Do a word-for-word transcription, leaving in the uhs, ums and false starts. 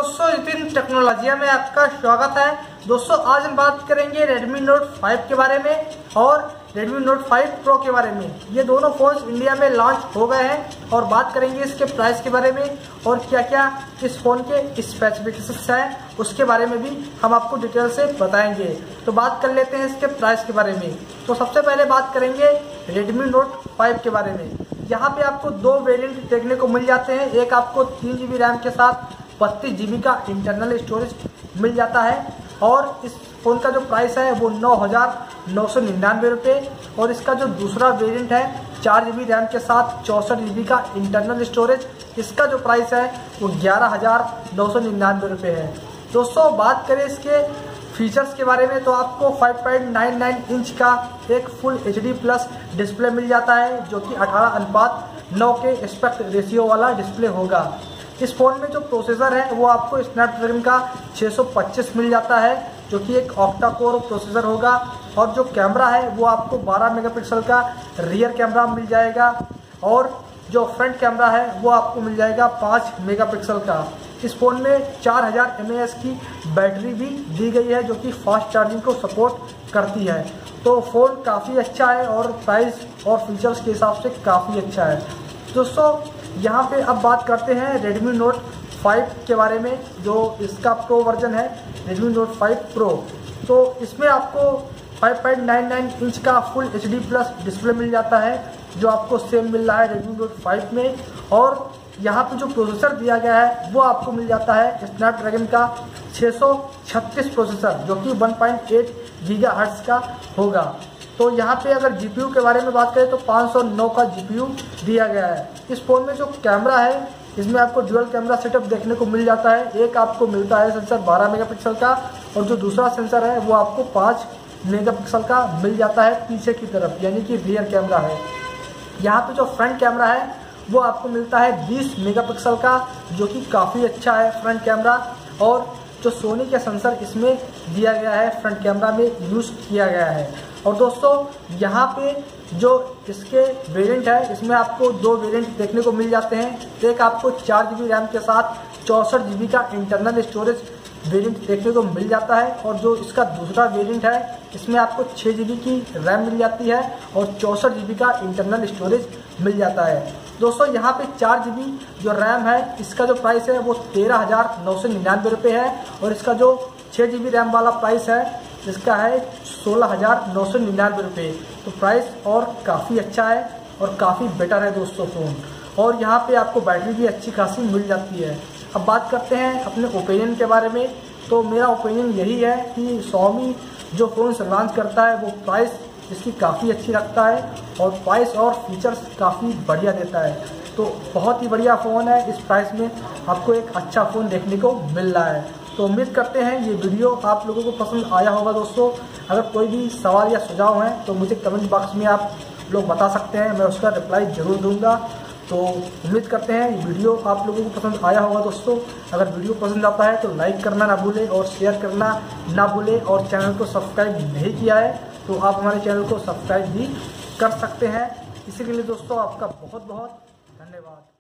दोस्तों नितिन टेक्नोलॉजिया में आपका स्वागत है। दोस्तों आज हम बात करेंगे Redmi Note फाइव के बारे में और Redmi Note फाइव Pro के बारे में। ये दोनों फोन्स इंडिया में लॉन्च हो गए हैं और बात करेंगे इसके प्राइस के बारे में और क्या क्या इस फोन के स्पेसिफिकेशंस हैं उसके बारे में भी हम आपको डिटेल से बताएंगे। तो बात कर लेते हैं इसके प्राइस के बारे में। तो सबसे पहले बात करेंगे Redmi Note फाइव के बारे में। यहाँ पे आपको दो वेरिएंट देखने को मिल जाते हैं। एक आपको तीन जी बी रैम के साथ बत्तीस जी बी का इंटरनल स्टोरेज मिल जाता है और इस फ़ोन का जो प्राइस है वो नौ हज़ार नौ सौ निन्यानवे रुपये और इसका जो दूसरा वेरिएंट है चार जी बी रैम के साथ चौंसठ जी बी का इंटरनल स्टोरेज, इसका जो प्राइस है वो ग्यारह हज़ार नौ सौ निन्यानवे रुपये है। दोस्तों बात करें इसके फीचर्स के बारे में तो आपको five point nine nine inch का एक full H D plus display मिल जाता है जो कि अठारह अनुपात नौ के एस्पेक्ट रेशियो वाला डिस्प्ले होगा। इस फ़ोन में जो प्रोसेसर है वो आपको स्नैपड्रैगन का छह सौ पच्चीस मिल जाता है जो कि एक ऑक्टा कोर प्रोसेसर होगा और जो कैमरा है वो आपको बारह मेगापिक्सल का रियर कैमरा मिल जाएगा और जो फ्रंट कैमरा है वो आपको मिल जाएगा पाँच मेगापिक्सल का। इस फ़ोन में चार हज़ार एम ए एच की बैटरी भी दी गई है जो कि फास्ट चार्जिंग को सपोर्ट करती है। तो फ़ोन काफ़ी अच्छा है और प्राइस और फीचर्स के हिसाब से काफ़ी अच्छा है। दोस्तों यहाँ पे अब बात करते हैं Redmi Note फाइव के बारे में, जो इसका प्रो वर्जन है Redmi Note फाइव Pro। तो इसमें आपको five point nine nine inch का full H D plus display मिल जाता है जो आपको सेम मिल रहा है Redmi Note फाइव में और यहाँ पे जो प्रोसेसर दिया गया है वो आपको मिल जाता है स्नैपड्रैगन का छह सौ छत्तीस प्रोसेसर जो कि वन पॉइंट एट गीगाहर्ट्ज़ का होगा। तो यहाँ पे अगर जी पी यू के बारे में बात करें तो पाँच सौ नौ का जी पी यू दिया गया है। इस फ़ोन में जो कैमरा है इसमें आपको ड्यूअल कैमरा सेटअप देखने को मिल जाता है। एक आपको मिलता है सेंसर बारह मेगापिक्सल का और जो दूसरा सेंसर है वो आपको पाँच मेगापिक्सल का मिल जाता है पीछे की तरफ, यानी कि रियर कैमरा है। यहाँ पे जो फ्रंट कैमरा है वो आपको मिलता है बीस मेगापिक्सल का जो कि काफ़ी अच्छा है फ्रंट कैमरा और जो सोनी का सेंसर इसमें दिया गया है फ्रंट कैमरा में यूज़ किया गया है। और दोस्तों यहाँ पे जो इसके वेरिएंट है इसमें आपको दो वेरिएंट देखने को मिल जाते हैं। एक आपको चार जी बी रैम के साथ चौंसठ जी बी का इंटरनल स्टोरेज वेरिएंट देखने को मिल जाता है और जो इसका दूसरा वेरिएंट है इसमें आपको छः जी बी की रैम मिल जाती है और चौंसठ जी बी का इंटरनल स्टोरेज मिल जाता है। दोस्तों यहाँ पे चार जी बी जो रैम है इसका जो प्राइस है वो तेरह हज़ार नौ सौ निन्यानवे रुपये है और इसका जो छः जी बी रैम वाला प्राइस है इसका है सोलह हज़ार नौ सौ निन्यानवे रुपये। तो प्राइस और काफ़ी अच्छा है और काफ़ी बेटर है दोस्तों फ़ोन, और यहाँ पे आपको बैटरी भी अच्छी खासी मिल जाती है। अब बात करते हैं अपने ओपिनियन के बारे में। तो मेरा ओपिनियन यही है कि Xiaomi जो फ़ोन लॉन्च करता है वो प्राइस इसकी काफ़ी अच्छी रखता है और प्राइस और फीचर्स काफ़ी बढ़िया देता है। तो बहुत ही बढ़िया फ़ोन है, इस प्राइस में आपको एक अच्छा फ़ोन देखने को मिल रहा है। तो उम्मीद करते हैं ये वीडियो आप लोगों को पसंद आया होगा। दोस्तों अगर कोई भी सवाल या सुझाव हैं तो मुझे कमेंट बॉक्स में आप लोग बता सकते हैं, मैं उसका रिप्लाई ज़रूर दूंगा। तो उम्मीद करते हैं ये वीडियो आप लोगों को पसंद आया होगा। दोस्तों अगर वीडियो पसंद आता है तो लाइक करना ना भूलें और शेयर करना ना भूलें और चैनल को सब्सक्राइब नहीं किया है तो आप हमारे चैनल को सब्सक्राइब भी कर सकते हैं। इसी के लिए दोस्तों आपका बहुत बहुत धन्यवाद।